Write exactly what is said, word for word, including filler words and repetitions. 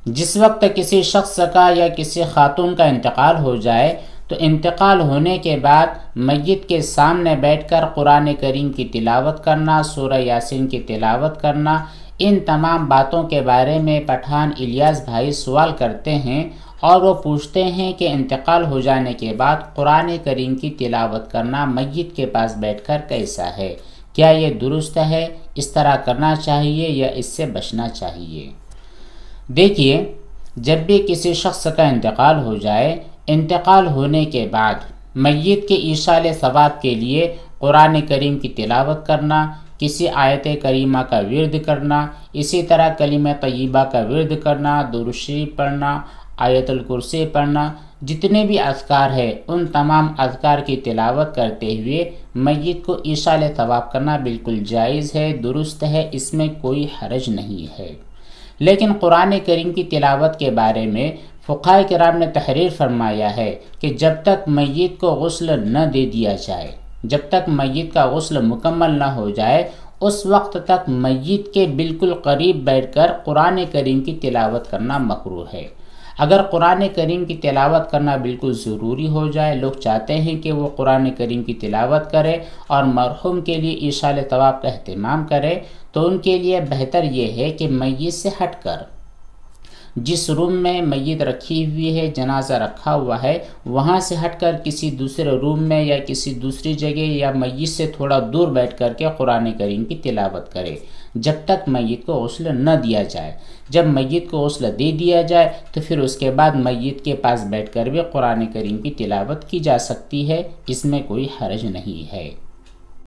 جس وقت کسی شخص کا یا کسی خاتون کا انتقال ہو جائے تو انتقال ہونے کے بعد میت کے سامنے بیٹھ کر قرآن کریم کی تلاوت کرنا، سورہ یاسین کی تلاوت کرنا، ان تمام باتوں کے بارے میں پٹھان الیاس بھائی سوال کرتے ہیں اور وہ پوچھتے ہیں کہ انتقال ہو جانے کے بعد قرآن کریم کی تلاوت کرنا میت کے پاس بیٹھ کر کیسا ہے؟ کیا یہ درست ہے؟ اس طرح کرنا چاہیے یا اس سے بچنا چاہیے؟ دیکھیے، جب بھی کسی شخص کا انتقال ہو جائے، انتقال ہونے کے بعد میت کے ایصال ثواب کے لیے قرآن کریم کی تلاوت کرنا، کسی آیت کریمہ کا ورد کرنا، اسی طرح کلمہ طیبہ کا ورد کرنا، درود شریف پڑھنا، آیت الکرسی پڑھنا، جتنے بھی اذکار ہیں ان تمام اذکار کی تلاوت کرتے ہوئے میت کو ایصال ثواب کرنا بالکل جائز ہے، درست ہے، اس میں کوئی حرج نہیں ہے۔ لیکن قرآن کریم کی تلاوت کے بارے میں فقہاء کرام نے تحریر فرمایا ہے کہ جب تک میت کو غسل نہ دے دیا جائے، جب تک میت کا غسل مکمل نہ ہو جائے، اس وقت تک میت کے بالکل قریب بیٹھ کر قرآن کریم کی تلاوت کرنا مکروہ ہے۔ اگر قرآن کریم کی تلاوت کرنا بالکل ضروری ہو جائے، لوگ چاہتے ہیں کہ وہ قرآن کریم کی تلاوت کرے اور مرحوم کے لیے ایصال ثواب کا اہتمام کرے، تو ان کے لیے بہتر یہ ہے کہ میت سے ہٹ کر، جس روم میں میت رکھی ہوئی ہے، جنازہ رکھا ہوا ہے، وہاں سے ہٹ کر کسی دوسرے روم میں یا کسی دوسری جگہ یا میت سے تھوڑا دور بیٹھ کر کے قرآن کریم کی تلاوت کرے، جب تک میت کو غسل نہ دیا جائے۔ جب میت کو غسل دے دیا جائے تو پھر اس کے بعد میت کے پاس بیٹھ کر بھی قرآن کریم کی تلاوت کی جا سکتی ہے، اس میں کوئی حرج نہیں ہے۔